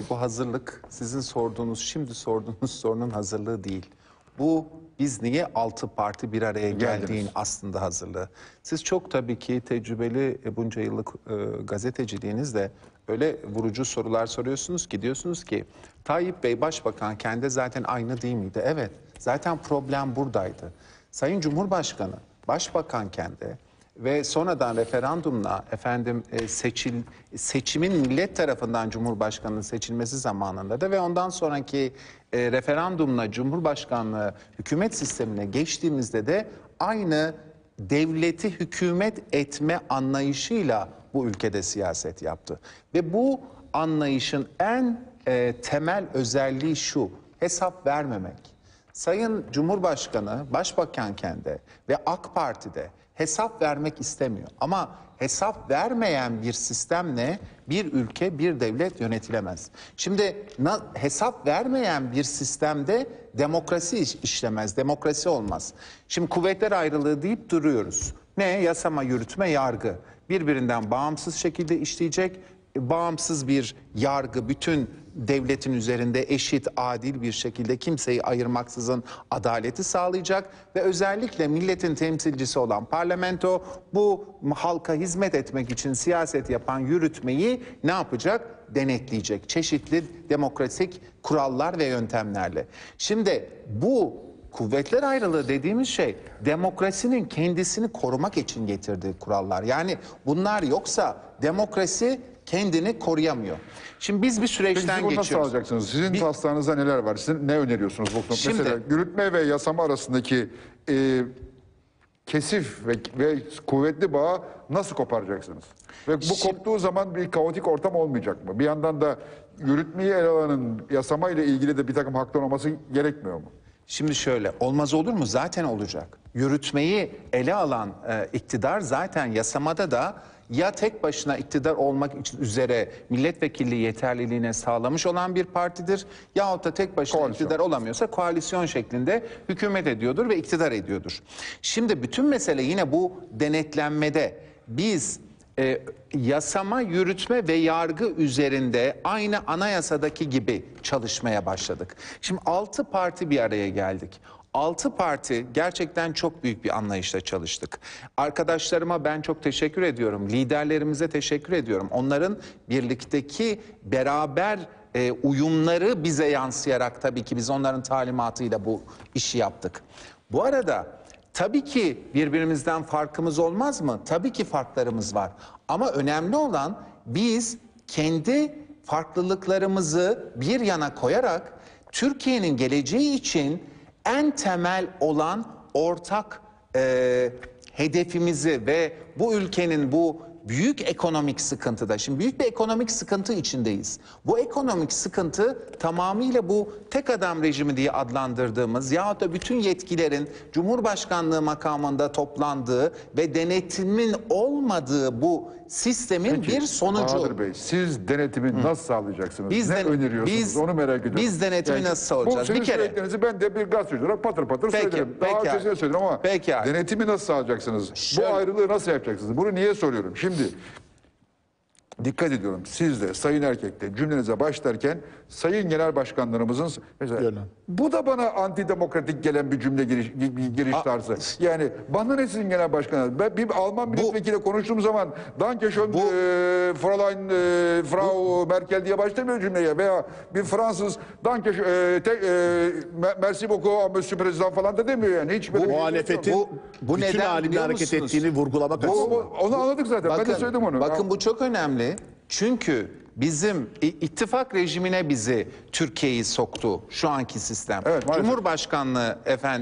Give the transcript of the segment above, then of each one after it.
bu hazırlık sizin sorduğunuz, şimdi sorduğunuz sorunun hazırlığı değil. Bu biz niye 6 parti bir araya geldiğin aslında hazırlığı. Siz çok tabii ki tecrübeli bunca yıllık gazeteciliğinizle öyle vurucu sorular soruyorsunuz ki diyorsunuz ki Tayyip Bey Başbakan kendi zaten aynı değil miydi? Evet, zaten problem buradaydı. Sayın Cumhurbaşkanı Başbakanken de ve sonradan referandumla seçimin millet tarafından Cumhurbaşkanı'nın seçilmesi zamanında da ve ondan sonraki referandumla Cumhurbaşkanlığı hükümet sistemine geçtiğimizde de aynı devleti hükümet etme anlayışıyla bu ülkede siyaset yaptı. Ve bu anlayışın en temel özelliği şu: hesap vermemek. Sayın Cumhurbaşkanı Başbakanken de ve AK Parti'de hesap vermek istemiyor. Ama hesap vermeyen bir sistemle bir ülke, bir devlet yönetilemez. Şimdi hesap vermeyen bir sistemde demokrasi işlemez, demokrasi olmaz. Şimdi kuvvetler ayrılığı deyip duruyoruz. Ne? Yasama, yürütme, yargı. Birbirinden bağımsız şekilde işleyecek. Bağımsız bir yargı bütün devletin üzerinde eşit, adil bir şekilde kimseyi ayırmaksızın adaleti sağlayacak ve özellikle milletin temsilcisi olan parlamento bu halka hizmet etmek için siyaset yapan yürütmeyi ne yapacak? Denetleyecek. Çeşitli demokratik kurallar ve yöntemlerle. Şimdi bu kuvvetler ayrılığı dediğimiz şey demokrasinin kendisini korumak için getirdiği kurallar. Yani bunlar yoksa demokrasi kendini koruyamıyor. Şimdi biz bir süreçten geçiyoruz. Peki nasıl alacaksınız? Sizin taslağınızda neler var? Sizin ne öneriyorsunuz? Şimdi, mesela yürütme ve yasama arasındaki kesif ve kuvvetli bağı nasıl koparacaksınız? Ve bu koptuğu zaman bir kaotik ortam olmayacak mı? Bir yandan da yürütmeyi ele alanın yasama ile ilgili de bir takım haklar olması gerekmiyor mu? Şimdi şöyle, olmaz olur mu? Zaten olacak. Yürütmeyi ele alan iktidar zaten yasamada da ya tek başına iktidar olmak üzere milletvekilliği yeterliliğine sağlamış olan bir partidir yahut da tek başına iktidar olamıyorsa koalisyon şeklinde hükümet ediyordur ve iktidar ediyordur. Şimdi bütün mesele yine bu denetlenmede biz yasama, yürütme ve yargı üzerinde aynı anayasadaki gibi çalışmaya başladık. Şimdi 6 parti bir araya geldik. 6 parti gerçekten çok büyük bir anlayışla çalıştık. Arkadaşlarıma ben çok teşekkür ediyorum. Liderlerimize teşekkür ediyorum. Onların birlikteki beraber uyumları bize yansıyarak tabii ki biz onların talimatıyla bu işi yaptık. Bu arada tabii ki birbirimizden farkımız olmaz mı? Tabii ki farklarımız var. Ama önemli olan biz kendi farklılıklarımızı bir yana koyarak Türkiye'nin geleceği için en temel olan ortak hedefimizi ve bu ülkenin bu büyük ekonomik sıkıntıda, şimdi büyük bir ekonomik sıkıntı içindeyiz. Bu ekonomik sıkıntı tamamıyla bu tek adam rejimi diye adlandırdığımız yahut da bütün yetkilerin Cumhurbaşkanlığı makamında toplandığı ve denetimin olmadığı bu sistemin bir sonucu. Bahadır Bey, siz denetimi nasıl sağlayacaksınız? Ne öneriyorsunuz? Onu merak ediyorum. Biz denetimi nasıl sağlayacağız? Bu söylediklerinizi ben de bir gazeteci olarak patır patır söylerim. Daha ötesine söylerim ama denetimi nasıl sağlayacaksınız? Bu ayrılığı nasıl yapacaksınız? Bunu niye soruyorum? Şimdi dikkat ediyorum. Siz de Sayın Erkek de cümlenize başlarken Sayın Genel Başkanlarımızın mesela bu da bana antidemokratik gelen bir cümle giriş tarzı. Yani bana ne sizin genel başkanınız? Ben bir Alman milletvekiliyle konuştuğum zaman Danke schön Fräulein Frau Merkel diye başlamıyor cümleye veya bir Fransız Danke merci beaucoup Monsieur President falan da demiyor yani. Hiç böyle muhalefetin bütün halinde hareket ettiğini vurgulamak açısından. Onu anladık zaten. Bakın, ben de söyledim onu. Bakın bu çok önemli. Çünkü bizim ittifak rejimine bizi Türkiye'yi soktu şu anki sistem. Evet, Cumhurbaşkanlığı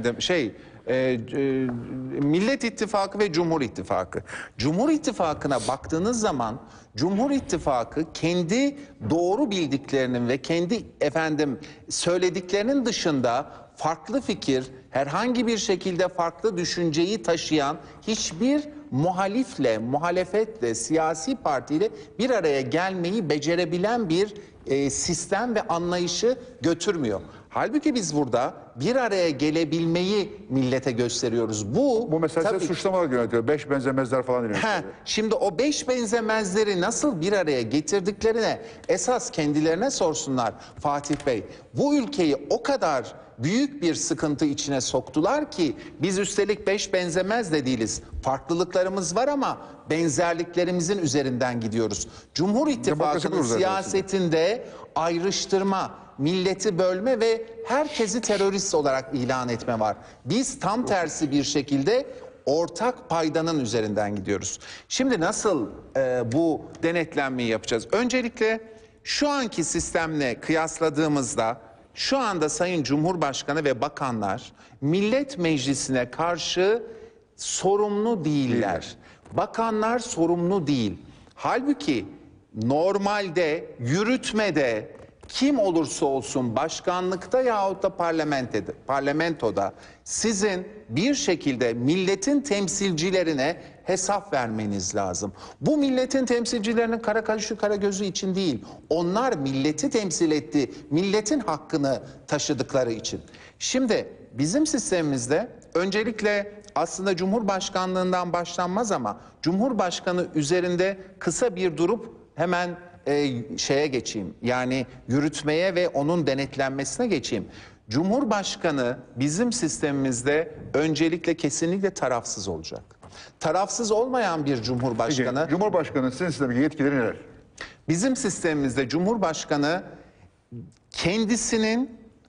Millet İttifakı ve Cumhur İttifakı. Cumhur İttifakı'na baktığınız zaman Cumhur İttifakı kendi doğru bildiklerinin ve kendi söylediklerinin dışında farklı fikir, herhangi bir şekilde farklı düşünceyi taşıyan hiçbir muhalefetle, siyasi partiyle bir araya gelmeyi becerebilen bir sistem ve anlayışı götürmüyor. Halbuki biz burada bir araya gelebilmeyi millete gösteriyoruz. Bu mesela suçlamalar yönetiyor. 5 benzemezler falan deniyor. Şimdi o 5 benzemezleri nasıl bir araya getirdiklerine esas kendilerine sorsunlar Fatih Bey. Bu ülkeyi o kadar büyük bir sıkıntı içine soktular ki biz üstelik 5 benzemez de değiliz. Farklılıklarımız var ama benzerliklerimizin üzerinden gidiyoruz. Cumhur İttifakı'nın siyasetinde ayrıştırma, milleti bölme ve herkesi terörist olarak ilan etme var. Biz tam tersi bir şekilde ortak paydanın üzerinden gidiyoruz. Şimdi nasıl bu denetlenmeyi yapacağız? Öncelikle şu anki sistemle kıyasladığımızda şu anda Sayın Cumhurbaşkanı ve bakanlar Millet Meclisi'ne karşı sorumlu değiller. Bakanlar sorumlu değil. Halbuki normalde yürütmede kim olursa olsun başkanlıkta yahut da parlamentoda sizin bir şekilde milletin temsilcilerine hesap vermeniz lazım. Bu milletin temsilcilerinin kara kaşı kara gözü için değil. Onlar milleti temsil etti. Milletin hakkını taşıdıkları için. Şimdi bizim sistemimizde öncelikle aslında Cumhurbaşkanlığından başlanmaz ama Cumhurbaşkanı üzerinde kısa bir durup hemen şeye geçeyim. Yani yürütmeye ve onun denetlenmesine geçeyim. Cumhurbaşkanı bizim sistemimizde öncelikle kesinlikle tarafsız olacak. Tarafsız olmayan bir cumhurbaşkanı... Peki, Cumhurbaşkanı sizin sistemdeki yetkileri neler? Bizim sistemimizde Cumhurbaşkanı kendisinin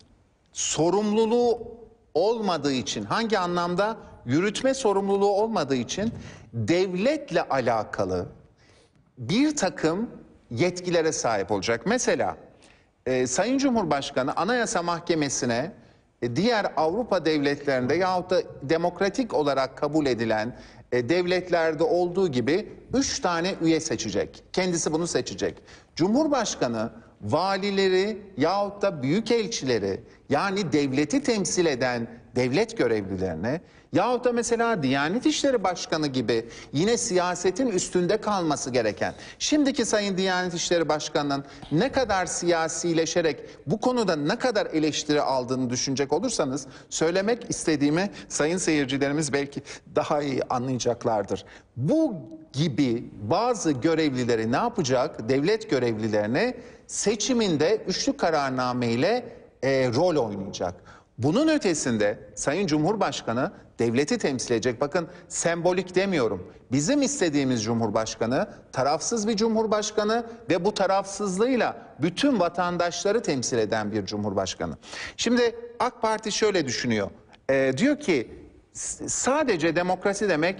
sorumluluğu olmadığı için, hangi anlamda? Yürütme sorumluluğu olmadığı için devletle alakalı bir takım yetkilere sahip olacak. Mesela Sayın Cumhurbaşkanı Anayasa Mahkemesi'ne diğer Avrupa devletlerinde yahut da demokratik olarak kabul edilen devletlerde olduğu gibi 3 tane üye seçecek. Kendisi bunu seçecek. Cumhurbaşkanı valileri yahut da büyükelçileri, yani devleti temsil eden devlet görevlilerine yahut da mesela Diyanet İşleri Başkanı gibi yine siyasetin üstünde kalması gereken, şimdiki Sayın Diyanet İşleri Başkanı'nın ne kadar siyasileşerek bu konuda ne kadar eleştiri aldığını düşünecek olursanız, söylemek istediğimi sayın seyircilerimiz belki daha iyi anlayacaklardır. Bu gibi bazı görevlileri ne yapacak? Devlet görevlilerine seçiminde üçlü kararname ile rol oynayacak. Bunun ötesinde Sayın Cumhurbaşkanı devleti temsil edecek. Bakın, sembolik demiyorum. Bizim istediğimiz Cumhurbaşkanı tarafsız bir Cumhurbaşkanı ve bu tarafsızlığıyla bütün vatandaşları temsil eden bir Cumhurbaşkanı. Şimdi AK Parti şöyle düşünüyor. Diyor ki sadece demokrasi demek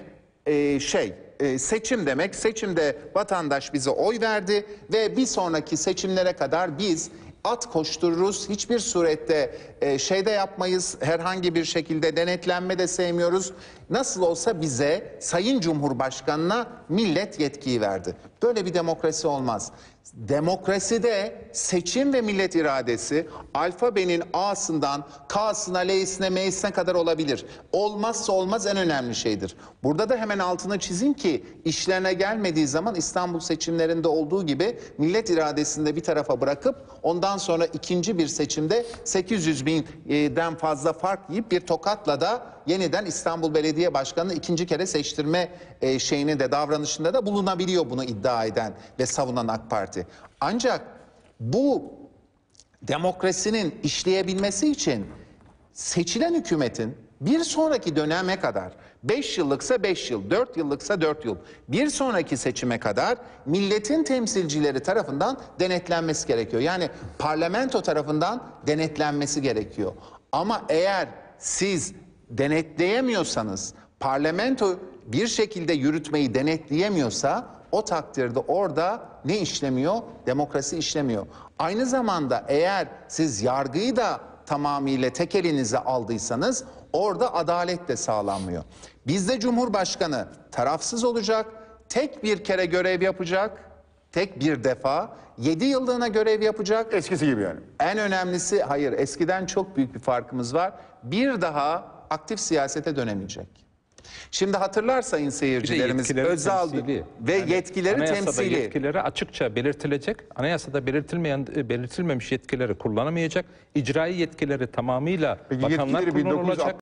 seçim demek. Seçimde vatandaş bize oy verdi ve bir sonraki seçimlere kadar biz at koştururuz. Hiçbir surette şeyde yapmayız. Herhangi bir şekilde denetlenme de sevmiyoruz. Nasıl olsa bize Sayın Cumhurbaşkanı'na millet yetkiyi verdi. Böyle bir demokrasi olmaz. Demokraside seçim ve millet iradesi alfabenin A'sından K'sına, L'sine, M'sine kadar olabilir. Olmazsa olmaz en önemli şeydir. Burada da hemen altını çizin ki işlerine gelmediği zaman İstanbul seçimlerinde olduğu gibi millet iradesini bir tarafa bırakıp ondan sonra ikinci bir seçimde 800 binden fazla fark yiyip bir tokatla da yeniden İstanbul Belediye Başkanı'nı ikinci kere seçtirme şeyini de, davranışında da bulunabiliyor, bunu iddia eden ve savunan AK Parti. Ancak bu demokrasinin işleyebilmesi için seçilen hükümetin bir sonraki döneme kadar, 5 yıllıksa 5 yıl, 4 yıllıksa 4 yıl, bir sonraki seçime kadar milletin temsilcileri tarafından denetlenmesi gerekiyor. Yani parlamento tarafından denetlenmesi gerekiyor. Ama eğer siz denetleyemiyorsanız, parlamento bir şekilde yürütmeyi denetleyemiyorsa, o takdirde orada ne işlemiyor? Demokrasi işlemiyor. Aynı zamanda eğer siz yargıyı da tamamıyla tek elinize aldıysanız orada adalet de sağlanmıyor. Bizde Cumhurbaşkanı tarafsız olacak, tek bir kere görev yapacak, tek bir defa 7 yıllığına görev yapacak. Eskisi gibi yani. En önemlisi, hayır, eskiden çok büyük bir farkımız var. Bir daha aktif siyasete dönemeyecek. Şimdi hatırlar sayın seyircilerimiz, Özal ve yetkileri temsili. Yetkileri açıkça belirtilecek. Anayasada belirtilmemiş yetkileri kullanamayacak. İcrai yetkileri tamamıyla bakanlar kullanılacak.